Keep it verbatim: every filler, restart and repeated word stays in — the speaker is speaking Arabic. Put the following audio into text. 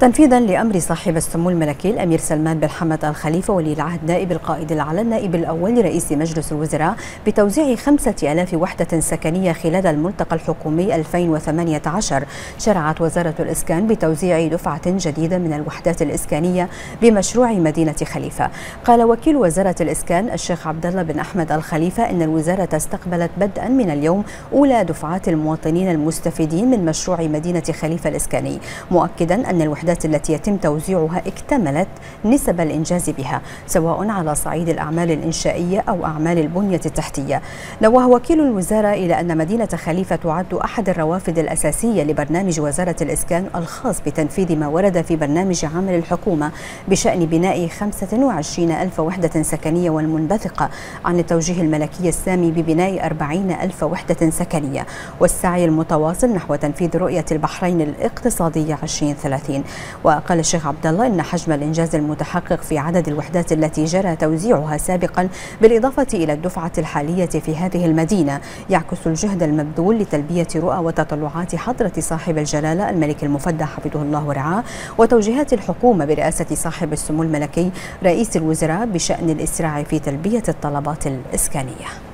تنفيذا لأمر صاحب السمو الملكي الأمير سلمان بن حمد آل خليفة ولي العهد نائب القائد الأعلى النائب الأول لرئيس مجلس الوزراء بتوزيع خمسة آلاف وحدة سكنية خلال الملتقى الحكومي ألفين وثمانية عشر، شرعت وزارة الإسكان بتوزيع دفعة جديدة من الوحدات الإسكانية بمشروع مدينة خليفة. قال وكيل وزارة الإسكان الشيخ عبد الله بن أحمد آل خليفة إن الوزارة استقبلت بدءا من اليوم أولى دفعات المواطنين المستفيدين من مشروع مدينة خليفة الإسكاني، مؤكدا أن الوحدات التي يتم توزيعها اكتملت نسب الإنجاز بها سواء على صعيد الأعمال الإنشائية أو أعمال البنية التحتية. نوه وكيل الوزارة إلى أن مدينة خليفة تعد أحد الروافد الأساسية لبرنامج وزارة الإسكان الخاص بتنفيذ ما ورد في برنامج عمل الحكومة بشأن بناء خمسة وعشرين ألف وحدة سكنية، والمنبثقة عن التوجيه الملكي السامي ببناء أربعين ألف وحدة سكنية، والسعي المتواصل نحو تنفيذ رؤية البحرين الاقتصادية عشرين ثلاثين. وقال الشيخ عبد الله إن حجم الإنجاز المتحقق في عدد الوحدات التي جرى توزيعها سابقا بالإضافة إلى الدفعة الحالية في هذه المدينة يعكس الجهد المبذول لتلبية رؤى وتطلعات حضرة صاحب الجلالة الملك المفدى حفظه الله ورعاه، وتوجيهات الحكومة برئاسة صاحب السمو الملكي رئيس الوزراء بشأن الإسراع في تلبية الطلبات الإسكانية.